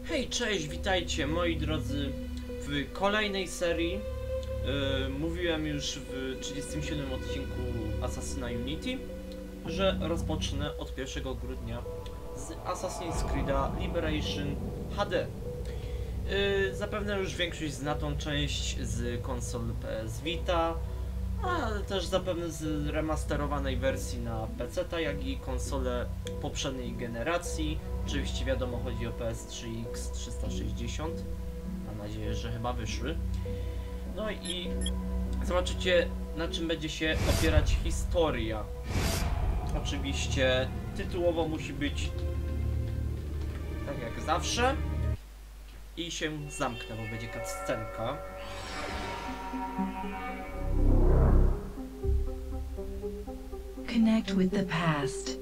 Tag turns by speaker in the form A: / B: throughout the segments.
A: Hej, cześć, witajcie moi drodzy w kolejnej serii. Mówiłem już w 37 odcinku Assassina Unity, że rozpocznę od 1 grudnia z Assassin's Creed'a Liberation HD. Zapewne już większość zna tą część z konsol PS Vita, ale też zapewne z remasterowanej wersji na PC, jak i konsole poprzedniej generacji. Oczywiście wiadomo, chodzi o PS3 i X360. Mam nadzieję, że chyba wyszły. No i zobaczycie, na czym będzie się opierać historia. Oczywiście tytułowo musi być tak jak zawsze. I się zamknę, bo będzie cutscenka.
B: Connect with the past.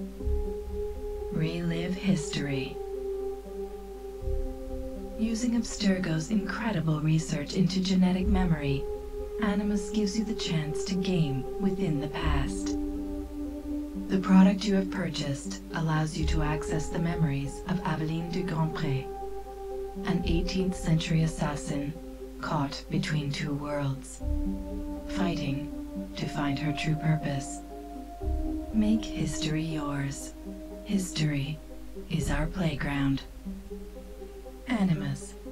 B: Relive history. Using Abstergo's incredible research into genetic memory, Animus gives you the chance to game within the past. The product you have purchased allows you to access the memories of Aveline de Grandpré, an 18th century assassin caught between two worlds, fighting to find her true purpose. Make history yours. History is our playground. Animus.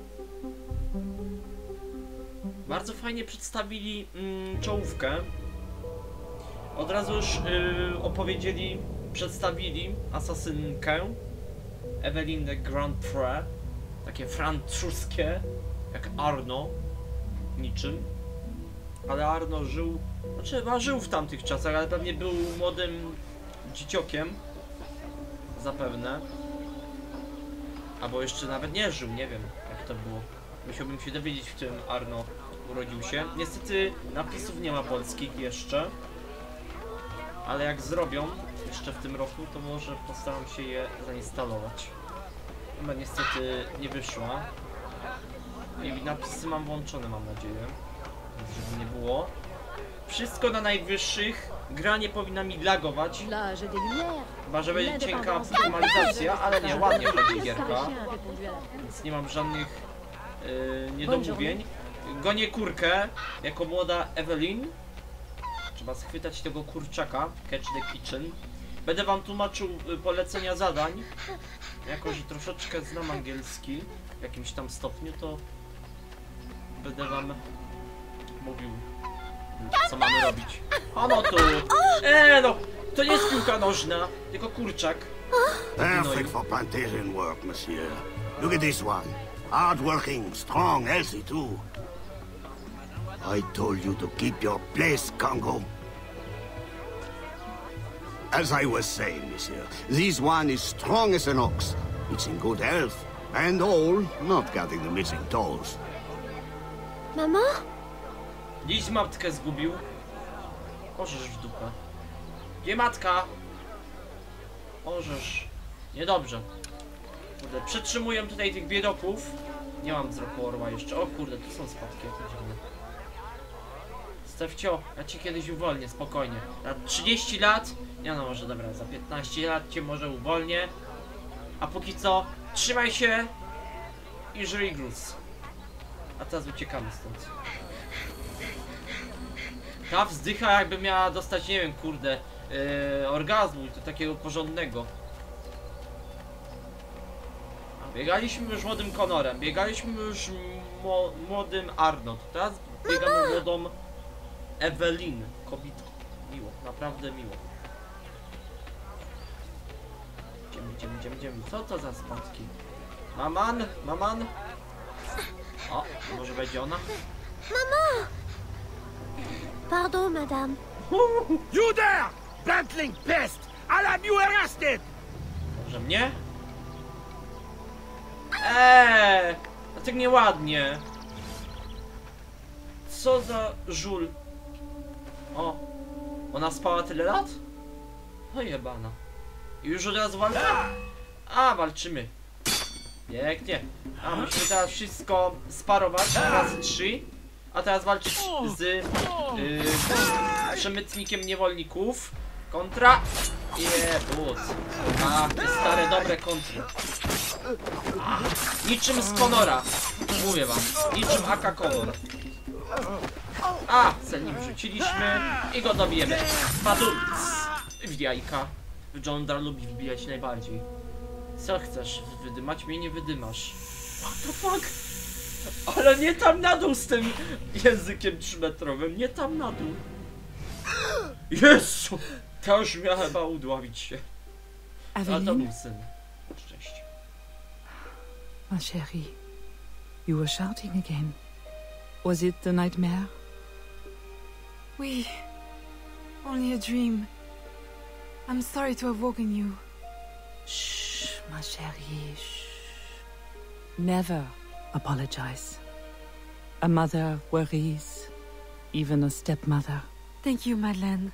A: Bardzo fajnie przedstawili czołówkę. Od razu już przedstawili asasynkę Aveline de Grandpré. Takie francuskie, jak Arno, niczym. Ale Arno żył, znaczy chyba żył w tamtych czasach, ale pewnie był młodym dzieciokiem. Zapewne. Albo jeszcze nawet nie żył, nie wiem jak to było. Musiałbym się dowiedzieć, w którym Arno urodził się. Niestety napisów nie ma polskich jeszcze. Ale jak zrobią jeszcze w tym roku, to może postaram się je zainstalować. Chyba niestety nie wyszła. I napisy mam włączone, mam nadzieję. Więc żeby nie było. Wszystko na najwyższych. Gra nie powinna mi lagować. Chyba, że będzie cienka optymalizacja, ale nie, ładnie chodzi gierka. Więc nie mam żadnych niedomówień. Gonię kurkę jako młoda Evelyn. Trzeba schwytać tego kurczaka. Catch the kitchen. Będę wam tłumaczył polecenia zadań. Jako, że troszeczkę znam angielski w jakimś tam stopniu, to będę wam mówił, co mamy robić. Ano tu! No! To nie jest piłka nożna, tylko kurczak.
C: Perfect for plantation work, monsieur. Look at this one. Hard-working, strong, healthy too. I told you to keep your place, Congo. As I was saying, monsieur, this one is strong as an ox. It's in good health, and all, not counting the missing toes.
D: Mama?
A: Dziś matkę zgubił. Orzesz w dupę. Gdzie matka? Orzesz. Niedobrze. Kurde, przetrzymuję tutaj tych biedoków. Nie mam wzroku orła jeszcze. O kurde, tu są spadki, jak to dziwne. Stefcio, ja cię kiedyś uwolnię, spokojnie. Na 30 lat? Nie no, może dobra, za 15 lat cię może uwolnię. A póki co, trzymaj się i żyj gruz. A teraz uciekamy stąd. Ta wzdycha jakby miała dostać, nie wiem, kurde, orgazmu i to takiego porządnego. Biegaliśmy już młodym Connorem, biegaliśmy już młodym Arno, teraz biegamy młodą Evelyn, kobietą. Miło, naprawdę miło. Idziemy. Co to za spadki? Maman? O, może będzie ona?
D: Mama! Pardon, madame.
C: You there! Bantling pest! I'll have you arrested!
A: Może mnie? A tak nieładnie. Co za żul. O, ona spała tyle lat? O jebana. I już od razu walka? A, walczymy. Pięknie. A, musimy teraz wszystko sparować razy 3. A teraz walczyć z przemytnikiem niewolników. Kontra. Jebut. A, te stare dobre kontry. Niczym z Conora. Mówię wam. Niczym AK Conor. A! Zanim wrzuciliśmy i go dobijemy. Padulc! W jajka. Jondar lubi wbijać najbardziej. Co chcesz? Wydymać mnie? Nie wydymasz. What the fuck? Ale nie tam na dół z tym językiem 3-metrowym. Nie tam na dół. Jezu! To już miała chyba udławić się. A to był syn. Szczęście.
E: Ma chérie, you were shouting again. Was it the nightmare?
F: Oui. Only a dream. I'm sorry to have woken you.
E: Shh, ma chérie, shh. Never apologize. A mother worries, even a stepmother.
F: Thank you, Madeleine.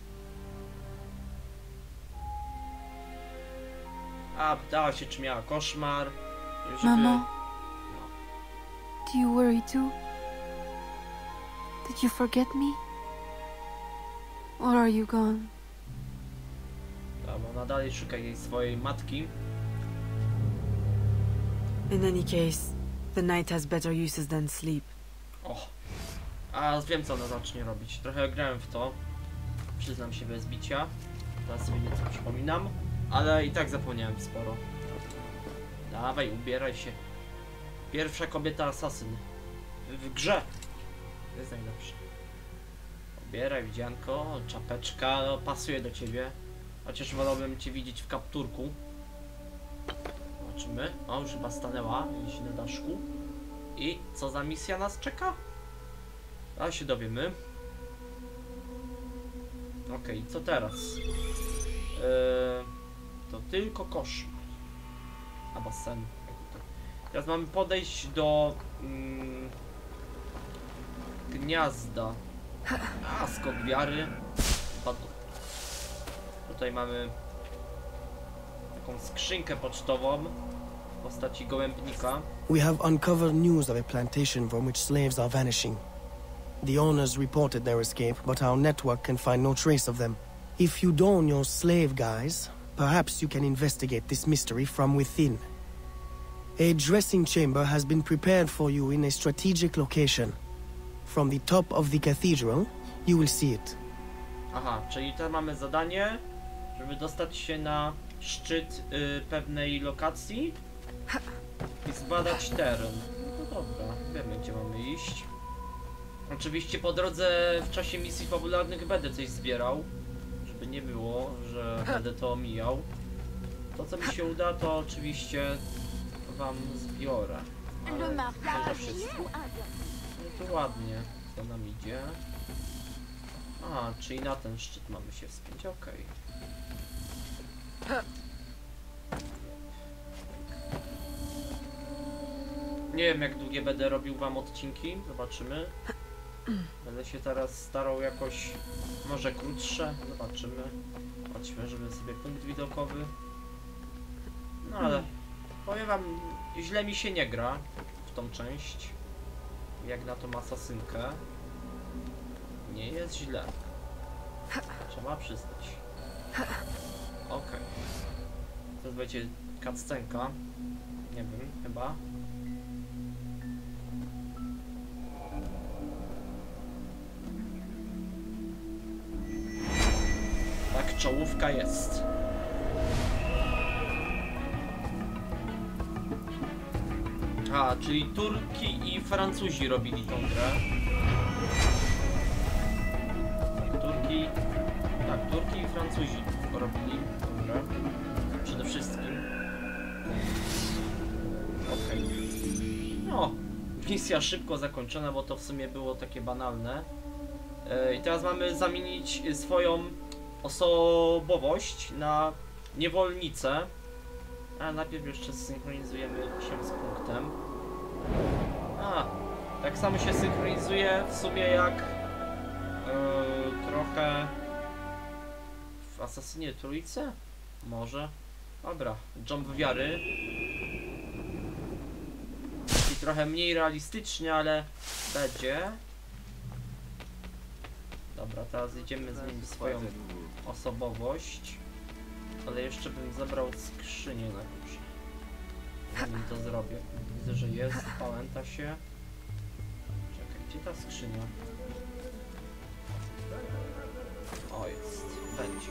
A: A, pytała się, czy miała koszmar. Żeby...
F: Mamo, do you worry too? Did you forget me? Or are you gone?
A: Bo ona dalej szuka jej swojej matki.
F: In any case, the night has better uses than sleep.
A: O, a wiem, co ona zacznie robić. Trochę grałem w to. Przyznam się bez bicia. Teraz sobie nieco przypominam. Ale i tak zapomniałem sporo. Dawaj, ubieraj się. Pierwsza kobieta asasyn. W grze. To jest najlepsze. Ubieraj, widzianko, czapeczka, no, pasuje do ciebie. Chociaż wolałbym cię widzieć w kapturku. Zobaczymy. O, już chyba stanęła gdzieś na daszku. I co za misja nas czeka? A się dowiemy. Okej, co teraz? To tylko koszmar. Albo sen. Teraz mamy podejść do gniazda. A, skok wiary. Tutaj mamy taką skrzynkę pocztową w postaci gołębnika.
G: We have uncovered news of a plantation from which slaves are vanishing. The owners reported their escape, but our network can find no trace of them. If you don your slave guise, perhaps you can investigate this mystery from within. A dressing chamber has been prepared for you in a strategic location. From the top of the cathedral, you will see it.
A: Aha, czyli teraz mamy zadanie, żeby dostać się na szczyt pewnej lokacji i zbadać teren. No dobra, wiemy, gdzie mamy iść. Oczywiście po drodze w czasie misji fabularnych będę coś zbierał, żeby nie było, że będę to omijał. To, co mi się uda, to oczywiście wam zbiorę. Ale to za wszystko. No to ładnie, co nam idzie. A, czyli na ten szczyt mamy się wspiąć, okej. Nie wiem, jak długie będę robił wam odcinki, zobaczymy. Będę się teraz starał jakoś, może krótsze, zobaczymy. Chodźmy, żeby sobie punkt widokowy. No ale powiem wam, źle mi się nie gra w tą część. Jak na tą asasynkę. Nie jest źle. Trzeba przyznać. Okej. Teraz będzie cutscenka. Nie wiem, chyba. Tak, czołówka jest. A, czyli Turki i Francuzi robili tą grę. Turki i Francuzi robili tą grę. Przede wszystkim. Okej. No, misja szybko zakończona, bo to w sumie było takie banalne. I teraz mamy zamienić swoją osobowość na niewolnicę. A najpierw jeszcze zsynchronizujemy się z punktem. A, tak samo się synchronizuje w sumie jak trochę w Asasynie Trójce? Może? Dobra, jump wiary. I trochę mniej realistycznie, ale będzie. Dobra, teraz idziemy zmienić swoją osobowość. Ale jeszcze bym zabrał skrzynię na górze. zanim to zrobię. Widzę, że jest, pamięta się. Czekaj, gdzie ta skrzynia? O, jest. Będzie.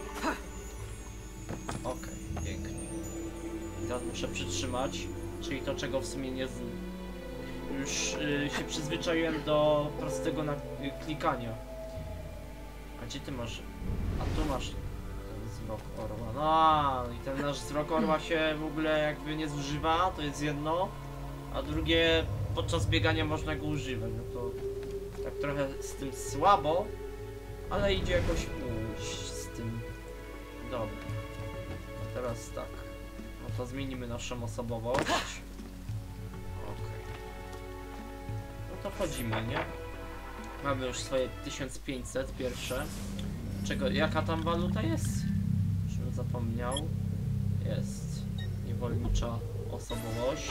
A: Okej, pięknie. I teraz muszę przytrzymać, czyli to, czego w sumie nie... Już się przyzwyczaiłem do prostego klikania. A gdzie ty masz? A tu masz ten wzrok orła. No i ten nasz wzrok orła się w ogóle jakby nie zużywa, to jest jedno. A drugie, podczas biegania można go używać. No to tak trochę z tym słabo, ale idzie jakoś pójść z tym. Dobra. A teraz tak. No to zmienimy naszą osobowość. Okej. No to wchodzimy, nie? Mamy już swoje 1500 pierwsze. Jaka tam waluta jest? Już zapomniał. Jest. Niewolnicza osobowość.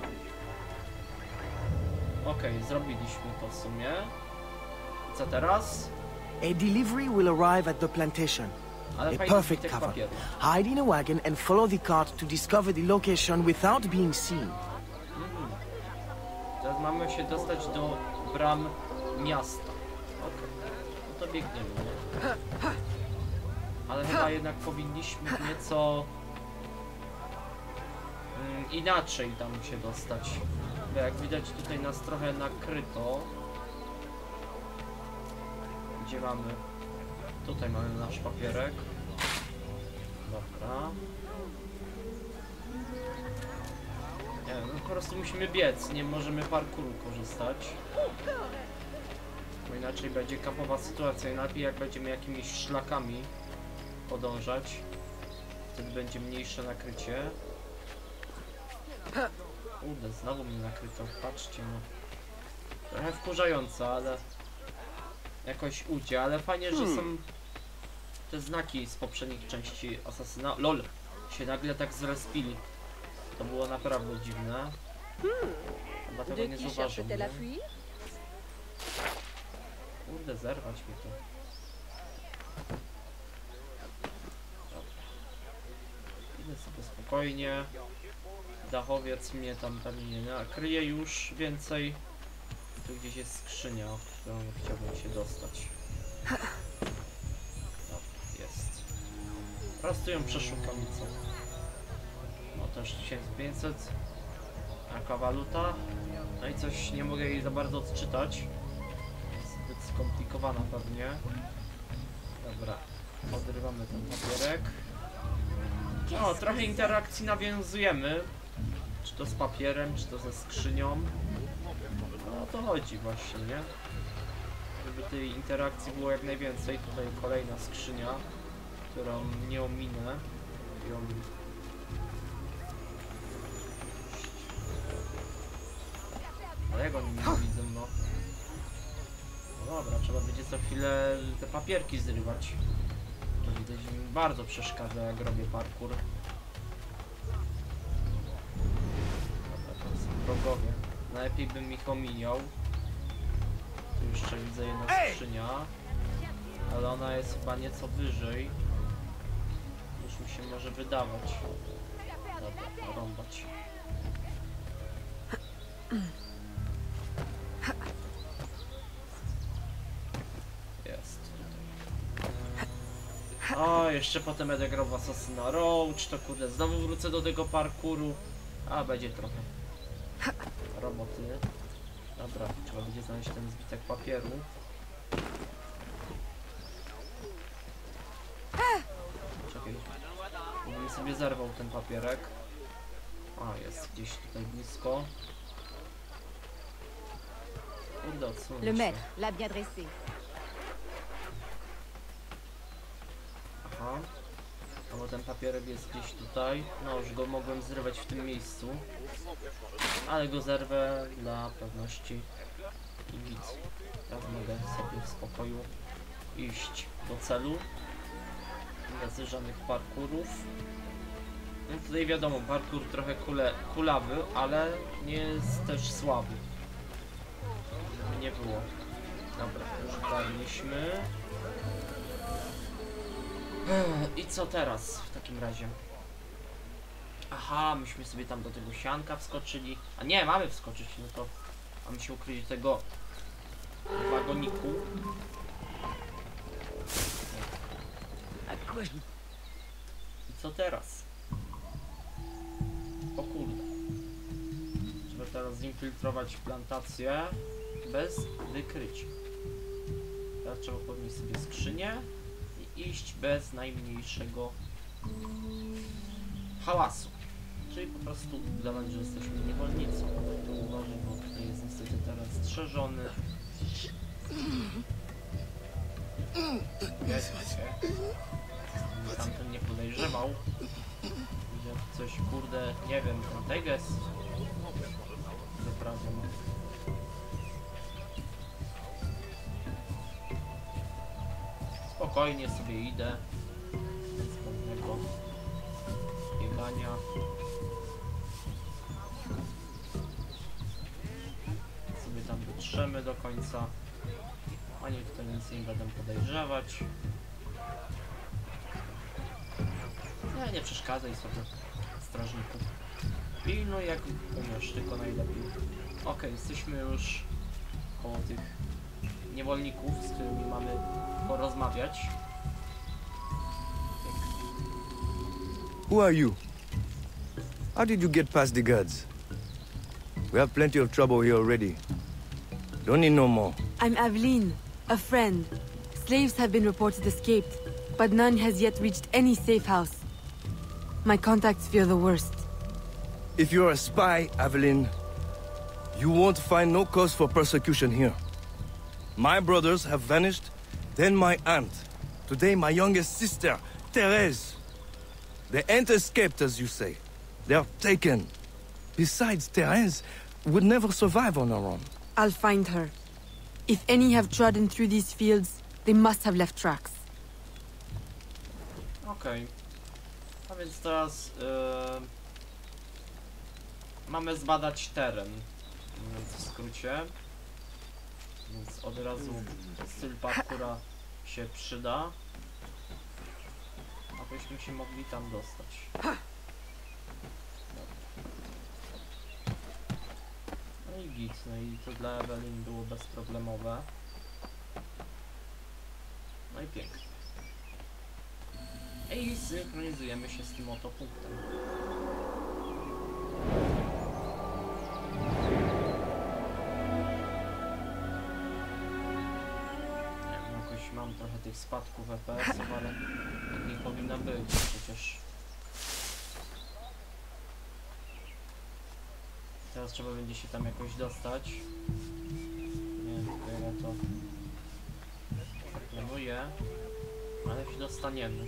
A: Okej, zrobiliśmy to w sumie. Co teraz?
G: A delivery will arrive at the plantation.
A: Ale
G: A
A: fajny
G: perfect
A: zbitek
G: cover.
A: papieru.
G: Hide in a wagon and follow the cart to discover the location without being seen.
A: Teraz mamy się dostać do bram miasta. Okej. No to biegniemy, nie? Ale chyba jednak powinniśmy nieco inaczej tam się dostać. Bo jak widać tutaj nas trochę nakryto. Gdzie mamy? Tutaj mamy nasz papierek. Dobra. Nie wiem, no po prostu musimy biec, nie możemy parkouru korzystać. Bo inaczej będzie kapowa sytuacja i lepiej jak będziemy jakimiś szlakami podążać. Wtedy będzie mniejsze nakrycie. Kurde, znowu mnie nakryto, patrzcie no. Trochę wkurzające, ale jakoś udzie, ale fajnie, że są te znaki z poprzednich części Asasyna. LOL! Się nagle tak zrespili. To było naprawdę dziwne. Chyba tego nie zauważyłem. Kurde, zerwać mi to. Dobra. Idę sobie spokojnie. Dachowiec mnie tam pewnie nie nakryje już więcej. Tu gdzieś jest skrzynia, o którą chciałbym się dostać. Dobra, jest. Teraz tu ją przeszukam i co? No też 1500. Jaka waluta? No i coś nie mogę jej za bardzo odczytać. Zbyt skomplikowana pewnie. Dobra, odrywamy ten papierek. No, trochę interakcji nawiązujemy. Czy to z papierem, czy to ze skrzynią. No o to chodzi właśnie, nie? Żeby tej interakcji było jak najwięcej. Tutaj kolejna skrzynia, którą nie ominę. Ale jak oni mnie widzą, no? No dobra, trzeba będzie co chwilę te papierki zrywać. To widać, że mi bardzo przeszkadza, jak robię parkour. Dobra, to są wrogowie. Najlepiej bym ich ominiał. Tu jeszcze widzę jedna skrzynia. Ale ona jest chyba nieco wyżej. Już mi się może wydawać. Dobra, rąbać. Jest tutaj. O, jeszcze potem będę grał w Assassina Roach, to kurde, znowu wrócę do tego parkouru. A, będzie trochę roboty. Dobra, trzeba będzie znaleźć ten zbitek papieru. Czekaj, bym sobie zerwał ten papierek. A, jest gdzieś tutaj blisko. Kurde, odsunąć
D: Le
A: się.
D: maître l'a bien dressé.
A: Aha. No bo ten papierek jest gdzieś tutaj. No już go mogłem zrywać w tym miejscu. Ale go zerwę dla pewności. I nic. Teraz mogę sobie w spokoju iść do celu. Bez żadnych parkurów. No tutaj wiadomo, parkour trochę kulawy, ale nie jest też słaby. Żeby nie było. Dobra, już ogarniliśmy. I co teraz w takim razie? Aha, myśmy sobie tam do tego sianka wskoczyli. A nie, mamy wskoczyć, no to mamy się ukryć do tego wagoniku. I co teraz? O kurde. Trzeba teraz zinfiltrować plantację bez wykrycia. Teraz trzeba podnieść sobie skrzynię i iść bez najmniejszego hałasu. Czyli po prostu udawać, że jesteśmy niewolnicą. To uważaj, bo tutaj jest niestety teraz strzeżony. Tamten nie podejrzewał. Widział coś, kurde, nie wiem, ten teges wyprawiał. Spokojnie sobie idę. Bez pewnego biegania. Sobie tam dotrzemy do końca. Ani tutaj nic nie będę podejrzewać. Nie przeszkadzaj sobie, strażniku. Pilnuj jak umiesz, tylko najlepiej. Okej, jesteśmy już koło tych niewolników, z którymi mamy porozmawiać.
H: Who are you? How did you get past the guards? We have plenty of trouble here already. Don't need no more.
F: I'm Aveline, a friend. Slaves have been reported escaped, but none has yet reached any safe house. My contacts fear the worst.
H: If you're a spy, Aveline, you won't find no cause for persecution here. My brothers have vanished, then my aunt. Today my youngest sister, Therese. They ain't escaped, as you say. They're taken. Besides, Therese would never survive on her own.
F: I'll find her. If any have trodden through these fields, they must have left tracks.
A: Okej. A więc teraz mamy zbadać teren, mówiąc w skrócie. Więc od razu sylpa, która się przyda, abyśmy się mogli tam dostać. No i git, no i to dla Evelyn było bezproblemowe. No i pięknie. I synchronizujemy się z tym oto punktem. Jakoś mam trochę tych spadków FPS-ów, ale nie powinno być przecież. Teraz trzeba będzie się tam jakoś dostać. Nie wiem, ja to planuję, ale się dostaniemy.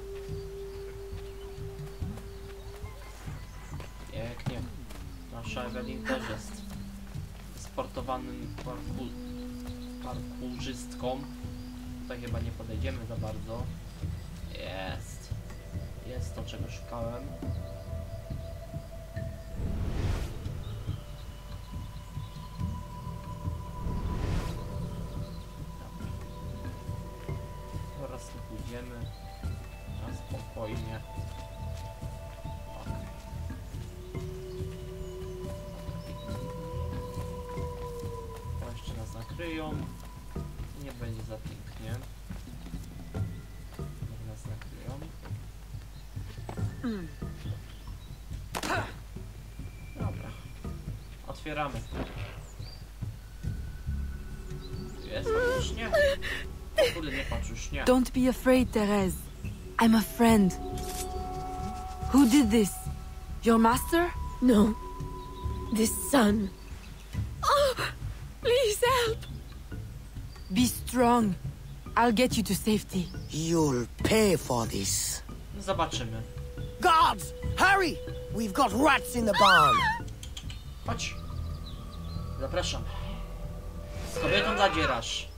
A: Pięknie. Nasza Evelyn też jest sportowanym parkurzystką. Tutaj chyba nie podejdziemy za bardzo. Jest. Jest to, czego szukałem. Teraz tu pójdziemy na spokojnie. Jeszcze nas nakryją. Nie będzie za pięknie. Jak nas nakryją. Dobra. Otwieramy. Jest faktycznie. Kurde, nie patrz już, nie.
F: Don't be afraid, Therese. I'm a friend. Who did this? Your master?
D: No. This son. Oh, please help.
F: Be strong. I'll get you to safety.
G: You'll pay for this.
A: Zobaczymy.
G: Guards! Hurry! We've got rats in the barn.
A: Chodź. Zapraszam. Z kobietą zadzierasz.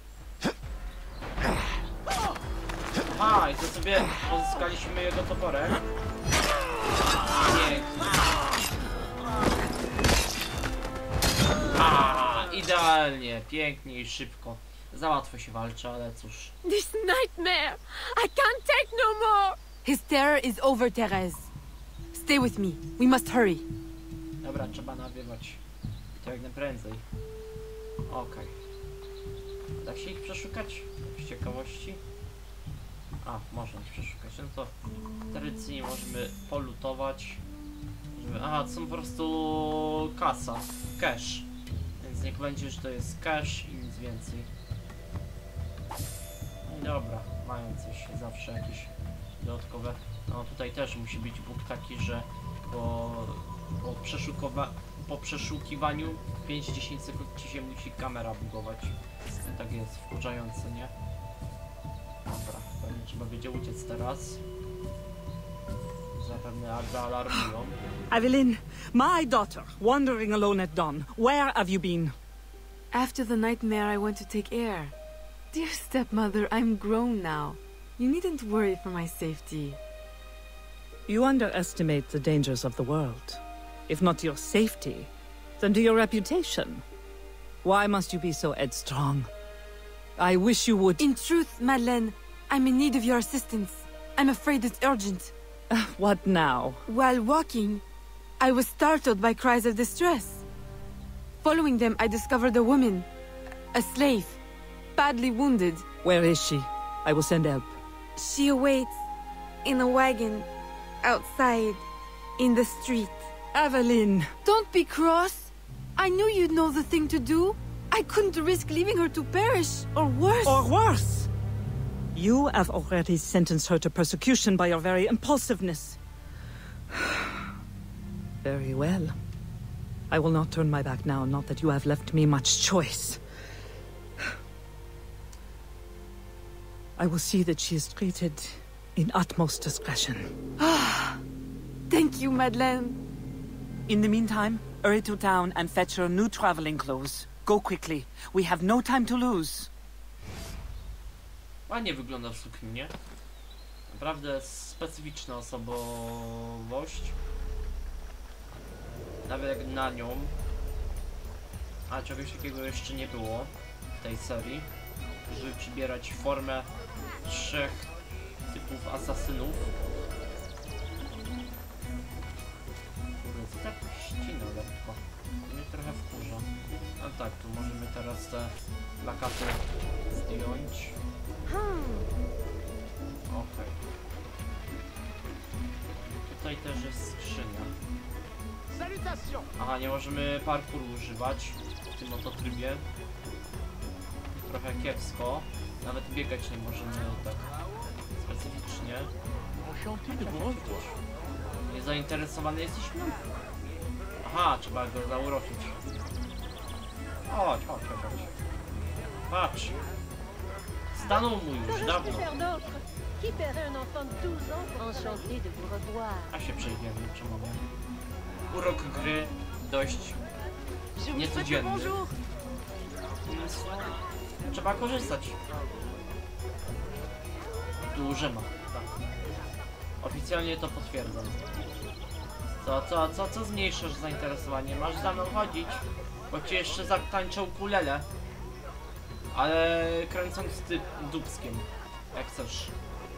A: Aha, i to sobie pozyskaliśmy jego toporek. Nie. A, idealnie, pięknie i szybko. Za łatwo się walczy, ale cóż.
D: This nightmare. I can't take no more.
F: His terror is over, Therese. Stay with me. We must hurry.
A: Dobra, trzeba nawiewać. To jak najprędzej. Okej. Da się ich przeszukać? Z ciekawości? A, można ich przeszukać. No to tradycyjnie możemy polutować. Aha, to są po prostu kasa. Cash. Więc niech będzie, że to jest cash i nic więcej. Dobra, mają coś zawsze jakieś dodatkowe. No tutaj też musi być bóg taki, że po przeszukiwaniu 5-10 sekund ci się musi kamera bugować. Tak jest wkurzające, nie? Dobra, pewnie trzeba będzie uciec teraz. Zapewne alarmują.
E: Evelyn, my daughter, wandering alone at dawn. Where have you been?
F: After the nightmare, I went to take air. Dear stepmother, I'm grown now. You needn't worry for my safety.
E: You underestimate the dangers of the world. If not to your safety, then to your reputation. Why must you be so headstrong? I wish you would...
F: In truth, Madeleine, I'm in need of your assistance. I'm afraid it's urgent.
E: What now?
F: While walking, I was startled by cries of distress. Following them, I discovered a woman, a slave, badly wounded.
E: Where is she? I will send help.
F: She awaits in a wagon outside in the street.
E: Evelyn!
F: Don't be cross. I knew you'd know the thing to do. I couldn't risk leaving her to perish, or worse.
E: Or worse! You have already sentenced her to persecution by your very impulsiveness. Very well. I will not turn my back now, not that you have left me much choice. I will see that she is treated in utmost discretion.
F: Thank you, Madeleine.
E: In the meantime, hurry to town and fetch her new traveling clothes. Go quickly. We have no time to lose.
A: Ładnie wygląda w sukni, nie? Naprawdę specyficzna osobowość. Nawet jak na nią. A czegoś takiego jeszcze nie było w tej serii. Żeby przybierać formę 3 typów asasynów. Kurde, co tak ścina lekko. Mnie trochę wkurza. No tak, tu możemy teraz te plakaty zdjąć. Okej. Tutaj też jest skrzynia. Aha, nie możemy parkouru używać w tym oto trybie. Trochę kiepsko. Nawet biegać nie możemy tak specyficznie. Nie zainteresowany jesteśmy? Aha, trzeba go zauroczyć. Chodź, chodź, chodź. Patrz. Stanął mu już dawno. A się przejdziemy, czemu nie? Urok gry dość niecodzienny. Trzeba korzystać. Duże ma, tak. Oficjalnie to potwierdzam. Co zmniejszasz zainteresowanie? Masz za mną chodzić, bo ci jeszcze zatańczę ukulele. Ale kręcąc dubskiem, jak chcesz.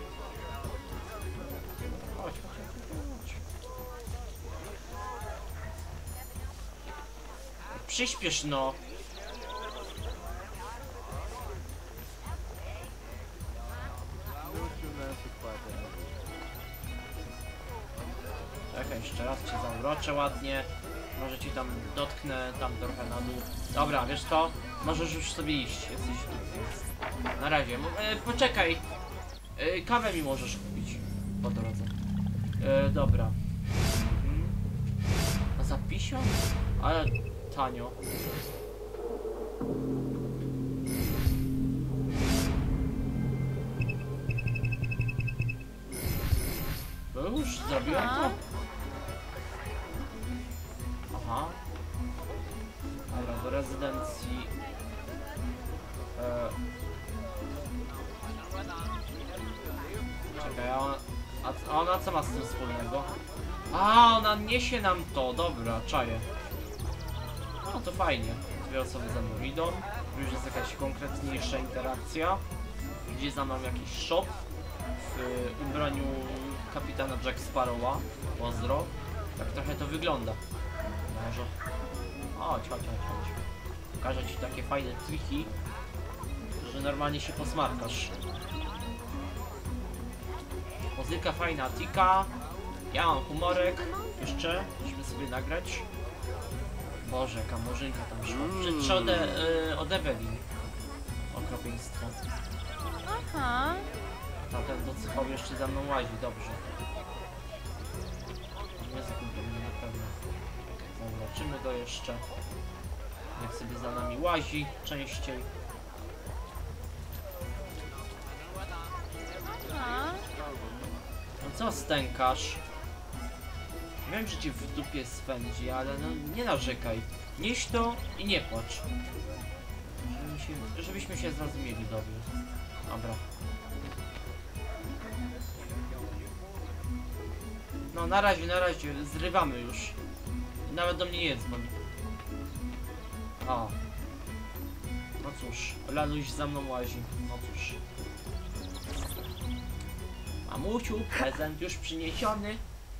A: Chodź, chodź. Przyśpiesz no. Czekaj, jeszcze raz cię zauroczę ładnie. Może ci tam dotknę, tam trochę na dół. Dobra, wiesz co? Możesz już sobie iść, jesteś tu. Na razie. Poczekaj. Kawę mi możesz kupić po drodze. Dobra. A za 50? Ale tanio. No już zrobiłem to. Aha. Dobra, do rezydencji. Czekaj, a ona co ma z tym wspólnego? A, ona niesie nam to, dobra, czaję. No to fajnie. Dwie osoby za mną idą. Już jest jakaś konkretniejsza interakcja. Gdzie za mną jakiś shop w ubraniu kapitana Jack Sparrowa. Pozdro. Tak trochę to wygląda. Może... Chodź. Pokażę ci takie fajne triki, że normalnie się posmarkasz. Muzyka fajna, tika. Ja mam humorek. Jeszcze, musimy sobie nagrać. Boże, jaka murzynka tam szła. Czy od Evelyn. Okropieństwo.
D: Aha.
A: Tamten docychowy jeszcze za mną łazi, dobrze. Nie zgubimy na pewno. Zobaczymy go jeszcze. Niech sobie za nami łazi częściej.
D: Aha.
A: No co stękasz? Wiem, że cię w dupie swędzi, ale no nie narzekaj. Nieś to i nie płacz. Żebyśmy się zrozumieli dobrze. Dobra. No na razie, zrywamy już. Nawet do mnie nie dzwoń. O. No cóż, Laluś za mną łazi. No cóż. Mamusiu, prezent już przyniesiony.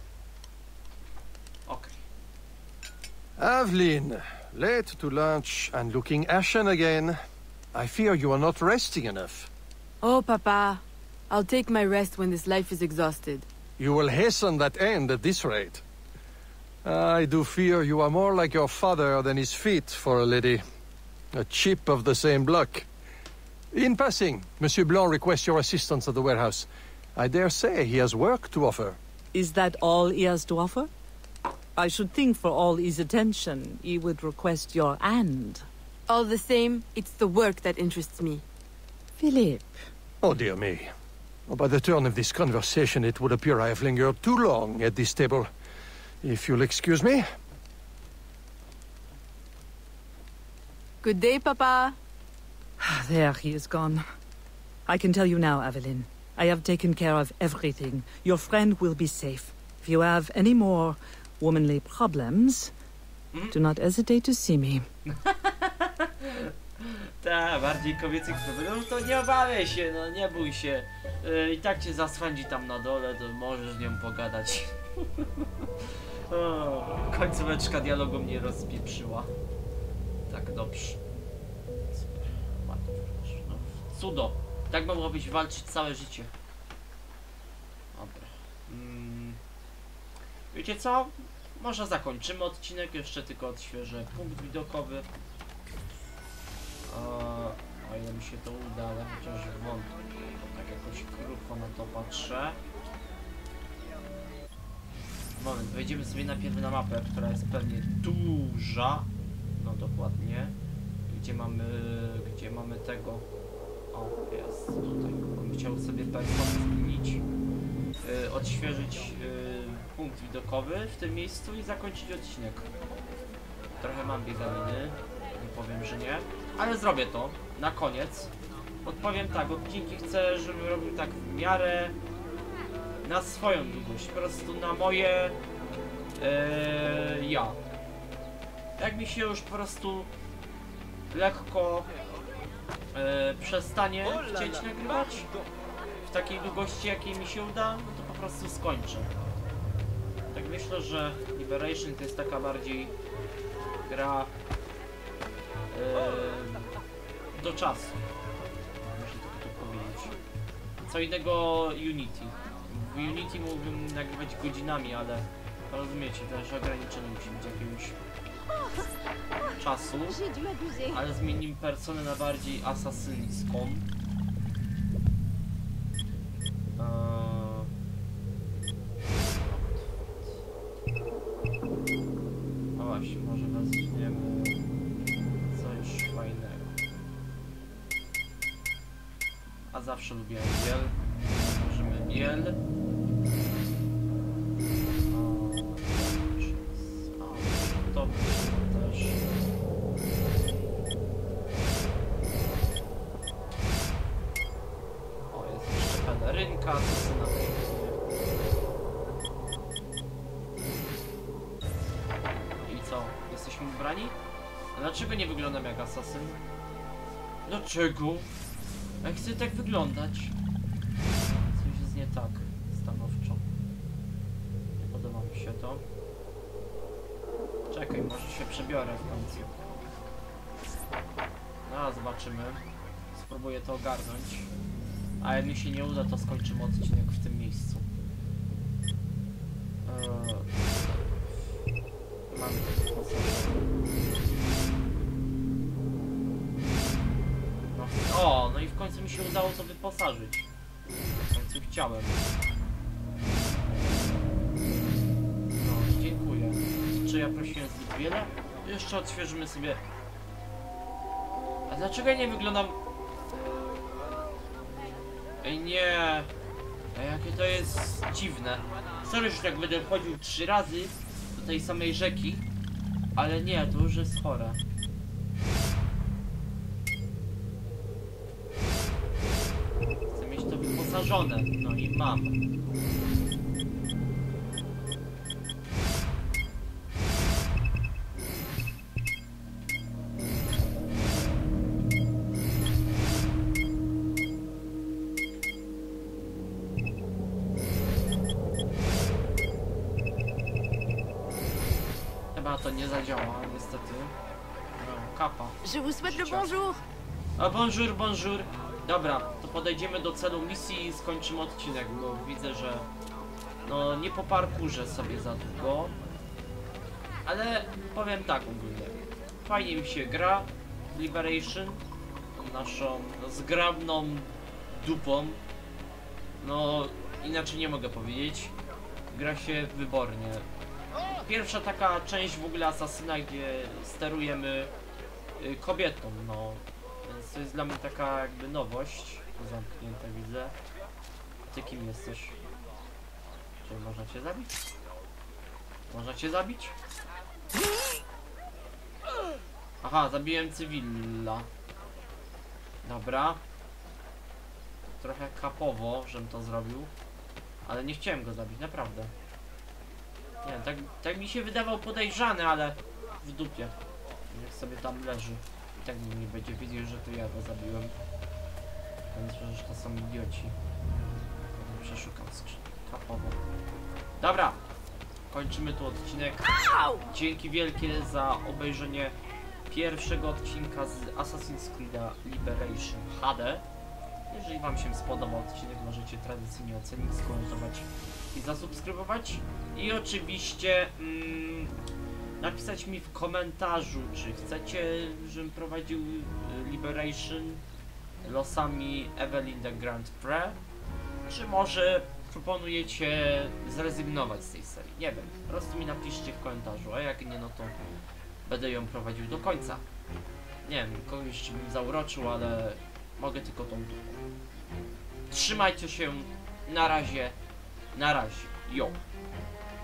A: Okej.
I: Evelyn, late to lunch and looking ashen again. I fear you are not resting enough.
F: Oh, Papa. I'll take my rest when this life is exhausted.
I: You will hasten that end at this rate. I do fear you are more like your father than is fit for a lady. A chip of the same block. In passing, Monsieur Blanc requests your assistance at the warehouse. I dare say he has work to offer.
E: Is that all he has to offer? I should think for all his attention, he would request your hand.
F: All the same, it's the work that interests me.
E: Philip.
I: Oh, dear me. Oh, by the turn of this conversation, it would appear I have lingered too long at this table. If you'll excuse me.
F: Good day, Papa.
E: There, he is gone. I can tell you now, Evelyn. I have taken care of everything. Your friend will be safe. If you have any more womanly problems, do not hesitate to see me.
A: Ta, bardziej kobiecych problemów, to nie obawiaj się, no nie bój się. I tak cię zaswędzi tam na dole, to możesz z nią pogadać. O, końcóweczka dialogu mnie rozpieprzyła. Tak, dobrze. Super. No, cudo. Tak mogłabyś walczyć całe życie. Dobra. Wiecie co? Może zakończymy odcinek, jeszcze tylko odświeżę punkt widokowy. O ile mi się to uda, ale chociaż wątpię. Tak jakoś krótko na to patrzę. Moment, wejdziemy sobie najpierw na mapę, która jest pewnie duża. No dokładnie. Gdzie mamy tego? O, jest tutaj. Bym chciał sobie perfum zmienić. Odświeżyć punkt widokowy w tym miejscu i zakończyć odcinek. Trochę mam bieganiny, nie powiem, że nie. Ale zrobię to na koniec. Odpowiem tak, odcinki chcę, żebym robił tak w miarę na swoją długość, po prostu na moje ja. Jak mi się już po prostu lekko przestanie chcieć nagrywać w takiej długości, jakiej mi się uda, no to po prostu skończę. Tak myślę, że Liberation to jest taka bardziej gra do czasu. Muszę to powiedzieć. Co innego Unity. W Unity mógłbym nagrywać godzinami, ale rozumiecie, też ograniczenie musi być jakiegoś czasu. Ale zmienimy personę na bardziej asasyńską. No właśnie, może weźmiemy coś fajnego. A zawsze lubiłem biel. Możemy biel. To też. O, jest jeszcze pelerynka, asasyna pięknie. I co? Jesteśmy ubrani? A dlaczego nie wyglądam jak asasyn? Dlaczego? Ja chcę tak wyglądać. Coś jest nie tak stanowczo. Nie podoba mi się to. Czekaj, może się przebiorę w końcu. No, zobaczymy. Spróbuję to ogarnąć. A jak mi się nie uda, to skończymy odcinek w tym miejscu. Mamy no, no i w końcu mi się udało to wyposażyć. W końcu chciałem. No, dziękuję. Czy ja prosiłem zbyt wiele? Jeszcze odświeżymy sobie. A dlaczego ja nie wyglądam... Ej, nie. Ej, jakie to jest dziwne. Sorry, że tak będę chodził 3 razy do tej samej rzeki. Ale nie, to już jest chore. Chcę mieć to wyposażone. No i mam. Chyba to nie zadziała, niestety. No, kapa.
D: Je vous souhaite le bonjour.
A: A bonjour, bonjour. Dobra, to podejdziemy do celu misji i skończymy odcinek, bo widzę, że no nie po parkurze sobie za długo. Ale powiem tak ogólnie. Fajnie mi się gra w Liberation. Naszą zgrabną dupą. No inaczej nie mogę powiedzieć. Gra się wybornie. Pierwsza taka część w ogóle Asasyna, gdzie sterujemy kobietą, no. Więc to jest dla mnie taka jakby nowość. Zamknięte widzę. Ty kim jesteś? Czy można cię zabić? Można cię zabić? Aha, zabiłem cywila. Dobra. Trochę kapowo, żebym to zrobił. Ale nie chciałem go zabić, naprawdę. Nie, tak mi się wydawał podejrzany, ale w dupie. Niech sobie tam leży. I tak nie będzie wiedział, że to ja go zabiłem. Więc że to są idioci. Przeszukam skrzynkę kapowo. Dobra. Kończymy tu odcinek. Dzięki wielkie za obejrzenie pierwszego odcinka z Assassin's Creed Liberation HD. Jeżeli wam się spodobał odcinek, możecie tradycyjnie ocenić, skomentować i zasubskrybować. I oczywiście napisać mi w komentarzu, czy chcecie, żebym prowadził Liberation losami Evelyn the Grand Prix, czy może proponujecie zrezygnować z tej serii. Nie wiem, po prostu mi napiszcie w komentarzu, a jak nie, no to będę ją prowadził do końca. Nie wiem, kogoś jeszcze bym zauroczył, ale mogę tylko tą dupą. Trzymajcie się, na razie, jo.